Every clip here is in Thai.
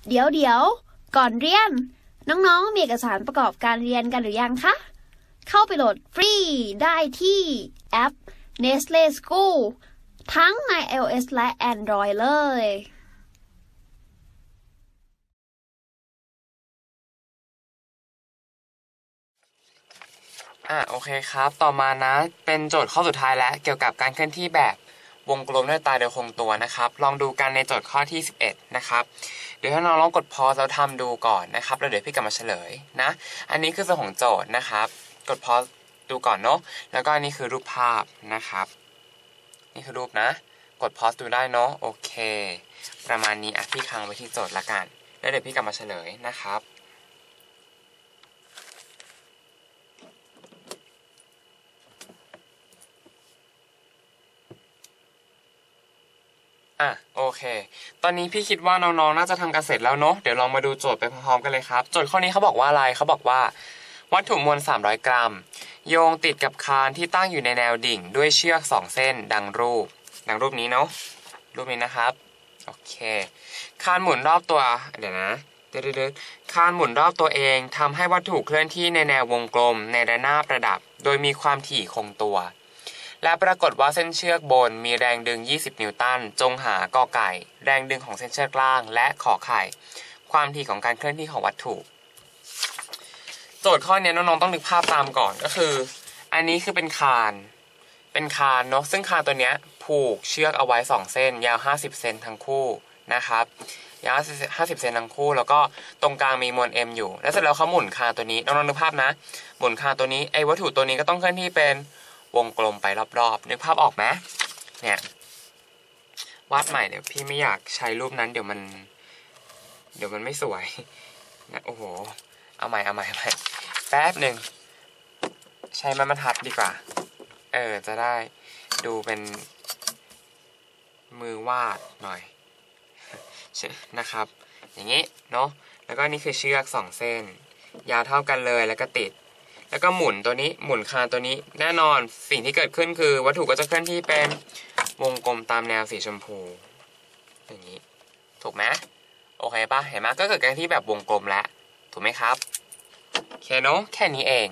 เดี๋ยวก่อนเรียนน้องๆมีเอกสารประกอบการเรียนกันหรือยังคะเข้าไปโหลดฟรีได้ที่แอป Nestle School ทั้งใน iOS และ Android เลยโอเคครับต่อมานะเป็นโจทย์ข้อสุดท้ายแล้วเกี่ยวกับการเคลื่อนที่แบบวงกลมด้วยตาโดยคงตัวนะครับลองดูกันในโจทย์ข้อที่11นะครับเดี๋ยวให้น้องลองกดพอสแล้วทำดูก่อนนะครับแล้วเดี๋ยวพี่กลับมาเฉลยนะอันนี้คือส่วนของโจทย์นะครับกดพอสดูก่อนเนาะแล้วก็อันนี้คือรูปภาพนะครับนี่คือรูปนะกดพอสดูได้เนาะโอเคประมาณนี้พี่ค้างไว้ที่โจทย์ละกันแล้วเดี๋ยวพี่กลับมาเฉลยนะครับโอเคตอนนี้พี่คิดว่าน้องๆน่าจะทำกันเสร็จแล้วเนาะเดี๋ยวลองมาดูโจทย์ไปพร้อมๆกันเลยครับโจทย์ข้อนี้เขาบอกว่าอะไรเขาบอกว่าวัตถุมวล300 กรัมโยงติดกับคานที่ตั้งอยู่ในแนวดิ่งด้วยเชือก2 เส้นดังรูปนี้เนาะรูปนี้นะครับโอเคคานหมุนรอบตัวเดี๋ยวคานหมุนรอบตัวเองทำให้วัตถุเคลื่อนที่ในแนววงกลมในระนาบประดับโดยมีความถี่คงตัวและปรากฏว่าเส้นเชือกบนมีแรงดึง20 นิวตันจงหากอไก่แรงดึงของเส้นเชือกล่างและขอไข่ความถี่ของการเคลื่อนที่ของวัตถุโจทย์ข้อนี้น้องๆต้องนึกภาพตามก่อนก็คืออันนี้คือเป็นคานเนาะซึ่งคานตัวเนี้ยผูกเชือกเอาไว้2 เส้นยาว50 เซนทั้งคู่นะครับยาว50 เซนทั้งคู่แล้วก็ตรงกลางมีมวล m อยู่แล้วเสร็จแล้วเขาหมุนคานตัวนี้น้องๆนึกภาพนะหมุนคานตัวนี้ไอ้วัตถุตัวนี้ก็ต้องเคลื่อนที่เป็นวงกลมไปรอบๆนึกภาพออกไหมเนี่ยวาดใหม่เดี๋ยวพี่ไม่อยากใช้รูปนั้นเดี๋ยวมันไม่สวยนะโอ้โหเอาใหม่แป๊บหนึ่งใช้ไม้บรรทัดดีกว่าจะได้ดูเป็นมือวาดหน่อยนะครับอย่างนี้เนาะแล้วก็นี่คือเชือก2 เส้นยาวเท่ากันเลยแล้วก็ติดแล้วก็หมุนตัวนี้หมุนคานตัวนี้แน่นอนสิ่งที่เกิดขึ้นคือวัตถุก็จะเคลื่อนที่เป็นวงกลมตามแนวสีชมพูอย่างนี้ถูกไหมโอเคป่ะเห็นไหมก็เกิดการที่แบบวงกลมแล้วถูกไหมครับโอเคเนาะแค่นี้เอง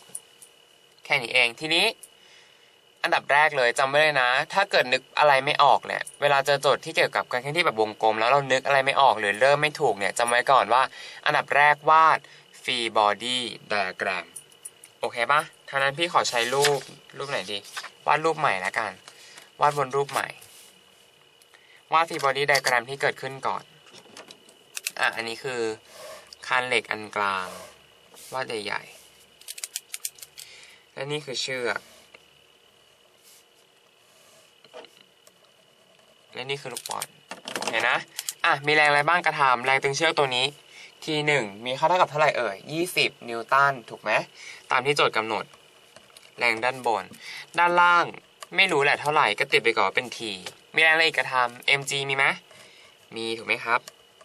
ทีนี้อันดับแรกเลยจำไว้เลยนะถ้าเกิดนึกอะไรไม่ออกเนี่ยเวลาเจอโจทย์ที่เกี่ยวกับการเคลื่อนที่แบบวงกลมแล้วเรานึกอะไรไม่ออกหรือเริ่มไม่ถูกเนี่ยจำไว้ก่อนว่าอันดับแรกวาด free body diagramโอเคป่ะท่านั้นพี่ขอใช้รูปไหนดีวาดรูปใหม่ละกันวาดบนรูปใหม่วาด free body diagram ที่เกิดขึ้นก่อนอันนี้คือคานเหล็กอันกลางวาดใหญ่ๆและนี่คือเชือกและนี่คือลูกบอลโอเคนะมีแรงอะไรบ้างกระทำแรงตึงเชือกตัวนี้ที1มีค่าเท่ากับเท่าไหร่20 นิวตันถูกไหมตามที่โจทย์กำหนดแรงด้านบนด้านล่างไม่รู้แหละเท่าไหร่ก็ติดไปก่อนเป็น t มีแรงอะไรอีกกระทำ mg มีไหมมีถูกไหมครับ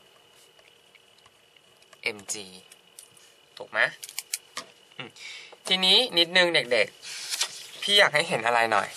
mg ถูกไหมทีนี้นิดนึงเด็กๆพี่อยากให้เห็นอะไรหน่อย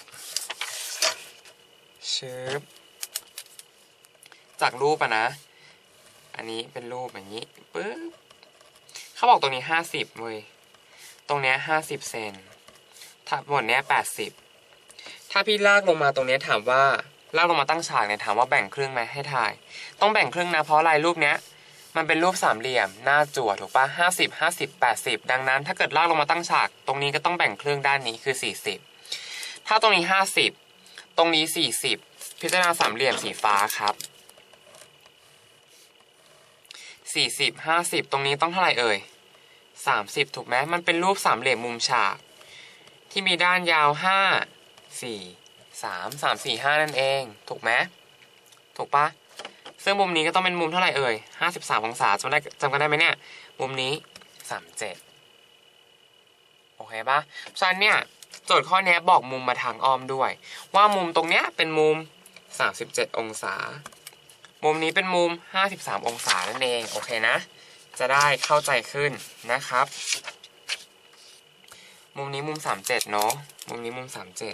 จากรูปนะอันนี้เป็นรูปอย่างนี้ปึ๊บเขาบอกตรงนี้50เว้ยตรงเนี้ย50 เซนถ้าหมดเนี้ย80ถ้าพี่ลากลงมาตรงเนี้ยถามว่าลากลงมาตั้งฉากเนี่ยถามว่าแบ่งครึ่งไหมให้ถ่ายต้องแบ่งครึ่งนะเพราะอะไรรูปเนี้ยมันเป็นรูปสามเหลี่ยมหน้าจั่วถูกปะ50 ดังนั้นถ้าเกิดลากลงมาตั้งฉากตรงนี้ก็ต้องแบ่งครึ่งด้านนี้คือ40ถ้าตรงนี้50ตรงนี้40พิจารณาสามเหลี่ยมสีฟ้าครับ40 50ตรงนี้ต้องเท่าไหร่30ถูกไหมมันเป็นรูปสามเหลี่ยมมุมฉากที่มีด้านยาว5 4 3 3 4 5นั่นเองถูกไหมถูกปะซึ่งมุมนี้ก็ต้องเป็นมุมเท่าไหร่53 องศาจำกันได้ไหมเนี่ยมุมนี้37โอเคปะฉะนั้นเนี่ยโจทย์ข้อนี้บอกมุมมาทางอ้อมด้วยว่ามุมตรงเนี้ยเป็นมุม37 องศามุมนี้เป็นมุม53 องศานั่นเองโอเคนะจะได้เข้าใจขึ้นนะครับมุมนี้มุม37เนาะมุมนี้มุม37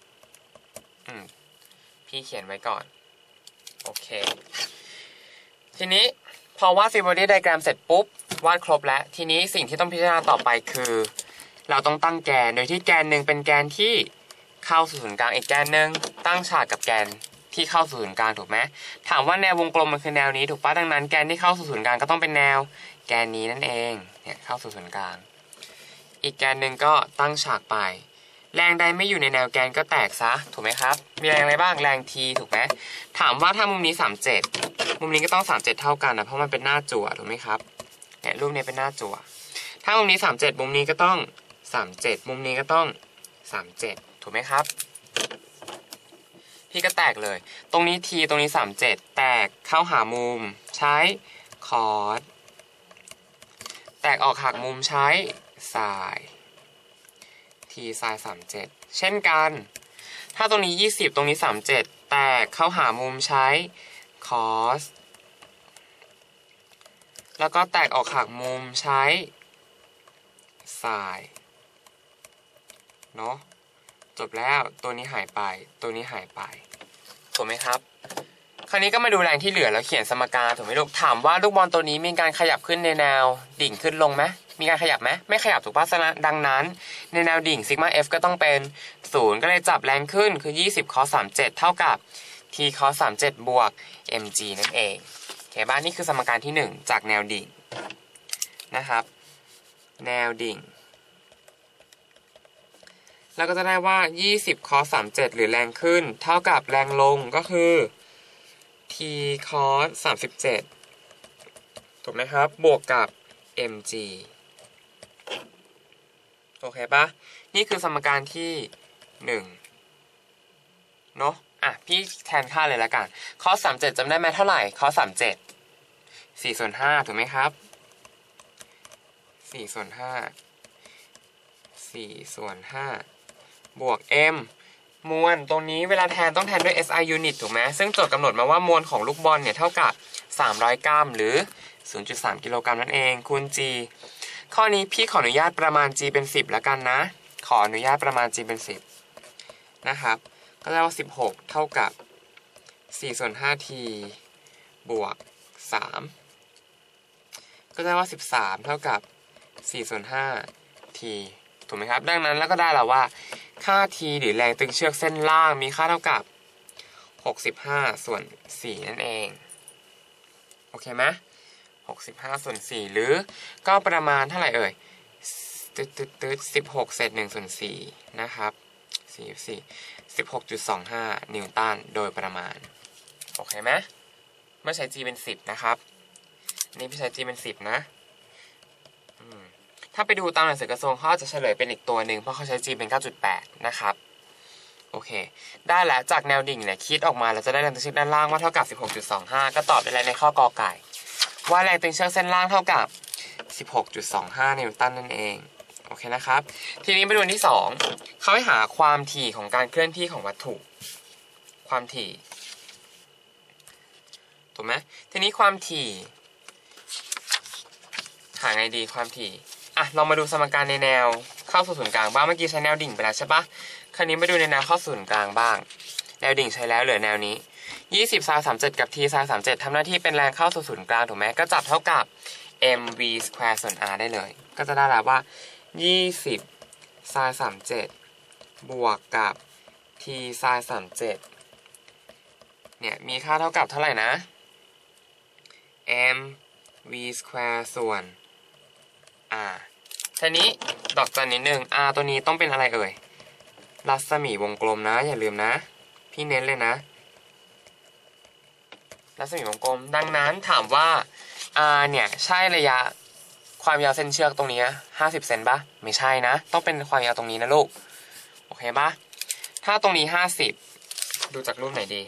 พี่เขียนไว้ก่อนโอเคทีนี้พอวาด free body diagram เสร็จปุ๊บวาดครบแล้วทีนี้สิ่งที่ต้องพิจารณาต่อไปคือเราต้องตั้งแกนโดยที่แกนหนึ่งเป็นแกนที่เข้าสู่ศูนย์กลางอีกแกนหนึ่งตั้งฉากกับแกนที่เข้าสู่ศูนย์กลางถูกไหมถามว่าแนววงกลมมันคือแนวนี้ถูกปะดังนั้นแกนที่เข้าสู่ศูนย์กลางก็ต้องเป็นแนวแกนนี้นั่นเองเนี่ยเข้าสู่ศูนย์กลางอีกแกนหนึ่งก็ตั้งฉากไปแรงใดไม่อยู่ในแนวแกนก็แตกซะถูกไหมครับมีแรงอะไรบ้างแรง t ถูกไหมถามว่าถ้ามุมนี้37มุมนี้ก็ต้อง37เท่ากันนะเพราะมันเป็นหน้าจั่วถูกไหมครับเนี่ยรูปนี้เป็นหน้าจั่วถ้ามุมนี้37มุมนี้ก็ต้อง37มุมนี้ก็ต้อง37ถูกไหมครับพี่ก็แตกเลยตรงนี้ t ตรงนี้37แตกเข้าหามุมใช้คอสแตกออกหักมุมใช้ไซน์t ไซน์37เช่นกันถ้าตรงนี้20ตรงนี้37แตกเข้าหามุมใช้คอสแล้วก็แตกออกหักมุมใช้ไซน์เนาะจบแล้วตัวนี้หายไปตัวนี้หายไปถูกไหมครับคราวนี้ก็มาดูแรงที่เหลือแล้วเขียนสมการถูกไหมลูกถามว่าลูกบอลตัวนี้มีการขยับขึ้นในแนวดิ่งขึ้นลงไหมมีการขยับไหมไม่ขยับถูกป่ะดังนั้นในแนวดิ่งซิกมา f ก็ต้องเป็น0ก็เลยจับแรงขึ้นคือ20 cos 37เท่ากับ t cos 37บวก mg นั่นเองโอเคบ้านนี่คือสมการที่1จากแนวดิ่งนะครับแนวดิ่งแล้วก็จะได้ว่า20 cos 37หรือแรงขึ้นเท่ากับแรงลงก็คือ t cos 37ถูกไหมครับบวกกับ mg โอเคปะนี่คือสมการที่1เนาะพี่แทนค่าเลยละกัน cos 37จำได้ไหมเท่าไหร่ cos 37 4/5ถูกไหมครับ4/5บวก m มวลตรงนี้เวลาแทนต้องแทนด้วย SI unit ถูกไหมซึ่งโจทย์กำหนดมาว่ามวลของลูกบอลเนี่ยเท่ากับ300 กรัมหรือ 0.3 กิโลกรัมนั่นเองคูณ g ข้อนี้พี่ขออนุญาตประมาณ g เป็น10แล้วกันนะขออนุญาตประมาณ g เป็น10นะครับก็ได้ว่า16เท่ากับ4/5t บวก3ก็ได้ว่า13เท่ากับ4/5t ถูกไหมครับดังนั้นแล้วก็ได้แล้วว่าค่า t หรือแรงตึงเชือกเส้นล่างมีค่าเท่ากับ65/4นั่นเองโอเคไหม65/4หรือก็ประมาณเท่าไหร่เอ่ย16 เศษ1/4นะครับ16.25 นิวตันโดยประมาณโอเคไหมเมื่อใช้ g เป็น10นะครับนี่พี่ใช้ g เป็น10นะถ้าไปดูตามหนังสือกระทรวงเขาจะเฉลยเป็นอีกตัวหนึ่งเพราะเขาใช้ g เป็น 9.8 นะครับโอเคได้แล้วจากแนวดิ่งเนี่ยคิดออกมาเราจะได้แรงตึงเชือกด้านล่างว่าเท่ากับ 16.25 ก็ตอบได้แล้วในข้อกอไก่ว่าแรงตึงเชือกเส้นล่างเท่ากับ 16.25 นิวตันนั่นเองโอเคนะครับทีนี้ไปดูอันที่2เขาให้หาความถี่ของการเคลื่อนที่ของวัตถุความถี่ถูกไหมทีนี้ความถี่หาไงดีความถี่ลองมาดูสมการในแนวเข้าสู่ศูนย์กลางบ้างเมื่อกี้ใช้แนวดิ่งไปแล้วใช่ปะคราวนี้มาดูในแนวเข้าศูนย์กลางบ้างแนวดิ่งใช้แล้วเหลือแนวนี้20 sin 37กับ t sin 37ทำหน้าที่เป็นแรงเข้าสู่ศูนย์กลางถูกไหมก็จับเท่ากับ mv square ส่วน r ได้เลยก็จะได้แล้วว่า20 sin 37บวกกับ t sin 37เนี่ยมีค่าเท่ากับเท่าไหร่นะ mv square ส่วน r ทีนี้ดอกจันนิดนึง r ตัวนี้ต้องเป็นอะไรเอ่ยรัศมีวงกลมนะอย่าลืมนะพี่เน้นเลยนะรัศมีวงกลมดังนั้นถามว่า r เนี่ยใช่ระยะความยาวเส้นเชือกตรงนี้50 เซนปะไม่ใช่นะต้องเป็นความยาวตรงนี้นะลูกโอเคปะถ้าตรงนี้50ดูจากรูปไหนดี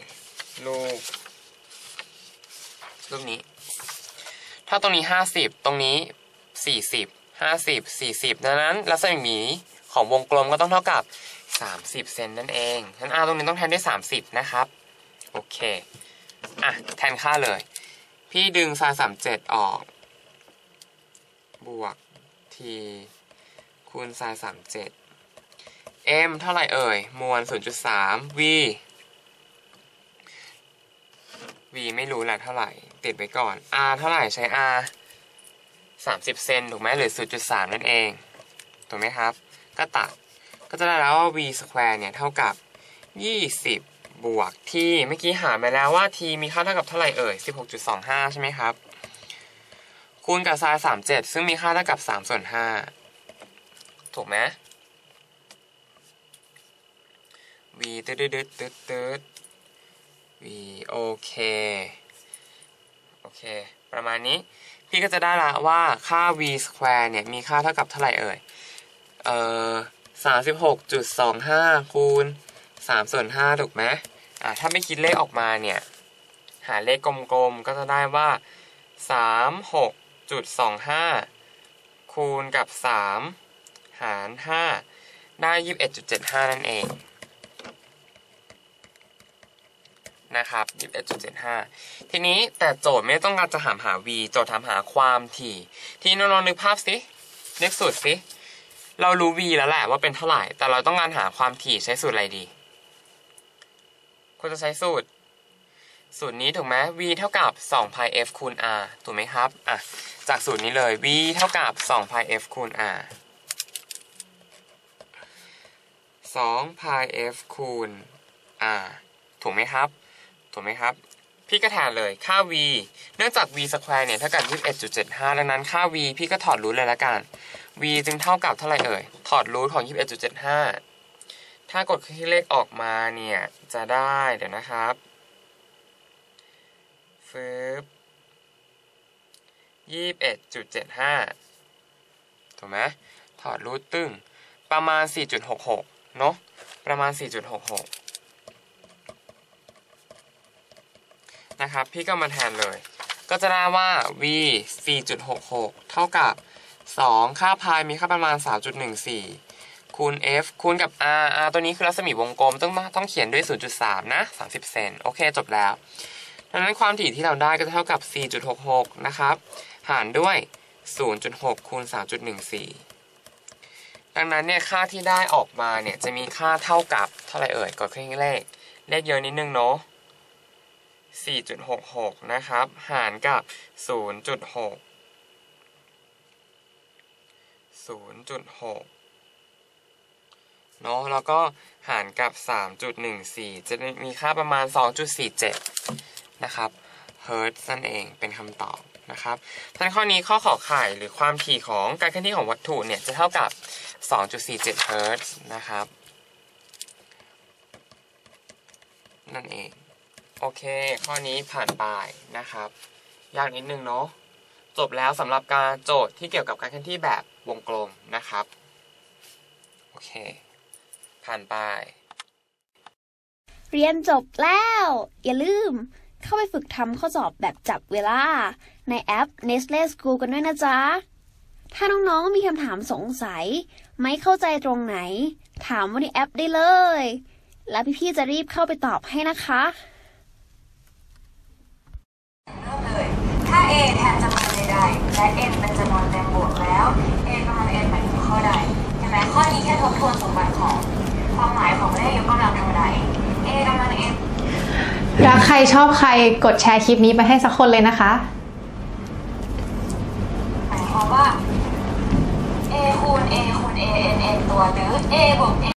รูปนี้ถ้าตรงนี้50ตรงนี้40 50 40ดังนั้นรัศมีของวงกลมก็ต้องเท่ากับ30 เซนนั่นเองงั้น r ตรงนี้ต้องแทนด้วย30นะครับโอเคแทนค่าเลยพี่ดึง sin 37ออกบวก t คูณ sin 37 m เท่าไหร่เอ่ยมวล 0.3 v ไม่รู้แหละเท่าไหร่ติดไว้ก่อน r เท่าไหร่ใช้ r 30 เซนถูกไหมหรือ 0.3 นั่นเองถูกไหมครับก็ตัดก็จะได้แล้วว่า v สแควร์เนี่ยเท่ากับ20บวกที่เมื่อกี้หามาแล้วว่า t มีค่าเท่ากับเท่าไหร่เอ่ย 16.25 ใช่ไหมครับคูณกับไซน์37ซึ่งมีค่าเท่ากับ3/5ถูกไหม v ตืดv โอเคประมาณนี้พี่ก็จะได้ละว่าค่า v สแควร์เนี่ยมีค่าเท่ากับเท่าไหร่เอ่ย36.25 คูณ3/5ถูกไหมถ้าไม่คิดเลขออกมาเนี่ยหาเลขกลมๆก็จะได้ว่า36.25 คูณกับ3หาร5ได้ 21.75 นั่นเองนะครับ 21.75 ทีนี้แต่โจทย์ไม่ต้องการจะถามหา v โจทย์ถามหาความถี่ที่น้องๆนึกภาพสินึกสูตรสิเรารู้ v แล้วแหละว่าเป็นเท่าไหร่แต่เราต้องการหาความถี่ใช้สูตรอะไรดีคุณจะใช้สูตรนี้ถูกไหม v เท่ากับ2 pi f คูณ r ถูกไหมครับจากสูตรนี้เลย v เท่ากับ2 pi f คูณ r 2 pi f คูณ r ถูกไหมครับพี่ก็แทนเลยค่า v เนื่องจาก v สแควร์เนี่ยเท่ากับ 21.75 ดังนั้นค่า v พี่ก็ถอดรูทเลยละกัน v จึงเท่ากับเท่าไหร่เอ่ยถอดรูทของ 21.75 ถ้ากดเครื่องคิดเลขออกมาเนี่ยจะได้เดี๋ยวนะครับ21.75 ถูกไหมถอดรูทตึ้งประมาณ 4.66 เนาะประมาณ 4.66นะครับพี่ก็มาแทนเลยก็จะได้ว่า v 4.66 เท่ากับ2ค่าพายมีค่าประมาณ 3.14 คูณ f คูณกับ r ตัวนี้คือรัศมีวงกลมต้องเขียนด้วย 0.3 นะ30 เซนโอเคจบแล้วดังนั้นความถี่ที่เราได้ก็จะเท่ากับ 4.66 นะครับหารด้วย 0.6 คูณ 3.14 ดังนั้นเนี่ยค่าที่ได้ออกมาเนี่ยจะมีค่าเท่ากับเท่าไหร่เอ่ยกดเครื่องคิดเลขเยอะนิดนึงเนาะ4.66 นะครับหารกับ 0.6 เนาะแล้วก็หารกับ 3.14 จะมีค่าประมาณ 2.47 นะครับเฮิร์ตซ์นั่นเองเป็นคำตอบนะครับทั้งข้อนี้ข้อขอไข่หรือความถี่ของการเคลื่อนที่ของวัตถุเนี่ยจะเท่ากับ 2.47 เฮิร์ตซ์นะครับนั่นเองโอเคข้อนี้ผ่านไปนะครับยากนิดนึงเนาะจบแล้วสำหรับการโจทย์ที่เกี่ยวกับการเคลื่อนที่แบบวงกลมนะครับโอเคผ่านไปเรียนจบแล้วอย่าลืมเข้าไปฝึกทำข้อสอบแบบจับเวลาในแอป Nestle School กันด้วยนะจ๊ะถ้าน้องๆมีคำถามสงสัยไม่เข้าใจตรงไหนถามว่าในแอปได้เลยแล้วพี่ๆจะรีบเข้าไปตอบให้นะคะถ้า a แทนจำนวนใดๆและ n เป็นจำนวนเต็มบวกแล้ว a กำลัง n เป็นข้อใดใช่ไหมข้อนี้แค่ทบทวนสมบัติของความหมายของเลขยกกำลังเท่าใด a กำลัง n รักใครชอบใครกดแชร์คลิปนี้ไปให้สักคนเลยนะคะหมายความว่า a คูณ a คูณ a n n ตัวหรือ a บวก a